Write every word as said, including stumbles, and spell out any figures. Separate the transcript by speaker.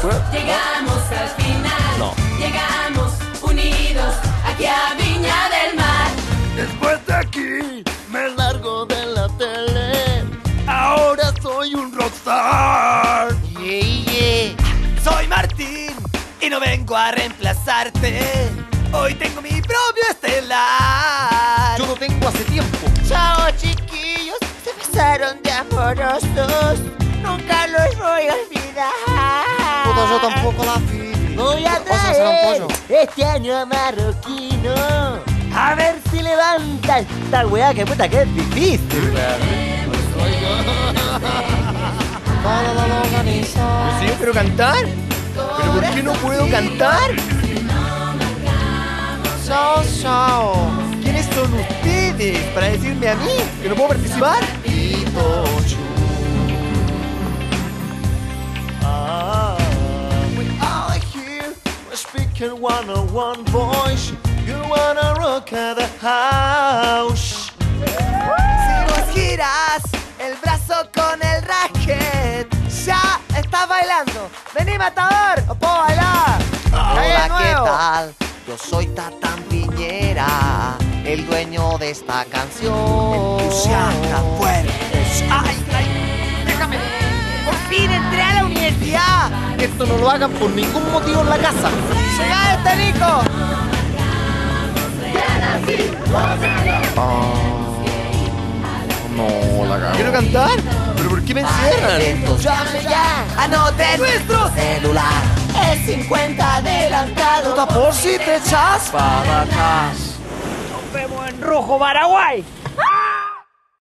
Speaker 1: Llegamos al final.
Speaker 2: No.
Speaker 1: Llegamos unidos aquí a Viña del Mar.
Speaker 2: Después de aquí me largo de la tele. Ahora soy un rockstar.
Speaker 3: Yeah, yeah. Soy Martín y no vengo a reemplazarte. Hoy tengo mi propio estelar.
Speaker 2: Yo lo tengo hace tiempo.
Speaker 4: Chao, chiquillos, se pasaron de amorosos. Nunca los voy a olvidar.
Speaker 2: Puta, yo tampoco la vi.
Speaker 4: Voy a
Speaker 2: Vas a hacer un
Speaker 4: traer
Speaker 2: pollo.
Speaker 4: este año a Marroquino. A ver si levanta esta weá, que puta que es difícil.
Speaker 2: Para la organiza.
Speaker 3: ¿Sí? ¿Pero cantar? ¿Pero por qué no puedo cantar?
Speaker 2: Chao, chao.
Speaker 3: ¿Quiénes son ustedes para decirme a mí que no puedo participar?
Speaker 2: Pitochu. Ah, we are here. We're speaking one on one voice. You wanna rock at the house.
Speaker 3: Si vos giras el brazo con el racket, ya estás bailando. Vení, matador, o puedo bailar.
Speaker 5: Hola,
Speaker 3: Ahí de
Speaker 5: ¿qué
Speaker 3: nuevo.
Speaker 5: tal? Yo soy Tatán Piñera, el dueño de esta canción.
Speaker 3: Entusiasta, fuertes. Ay, ay, déjame. Por fin entré a la universidad.
Speaker 2: Esto no lo hagan por ningún motivo en la casa.
Speaker 3: Llegá este Nico.
Speaker 2: No, la cago.
Speaker 3: ¿Quiero cantar? ¿Pero por qué me encierran?
Speaker 5: Atentos,
Speaker 4: ¡Llame ya!
Speaker 3: Anoten nuestros.
Speaker 5: celular.
Speaker 4: Es cincuenta adelantado.
Speaker 3: Por si te echas.
Speaker 2: Para atrás.
Speaker 4: Nos vemos en Rojo Paraguay.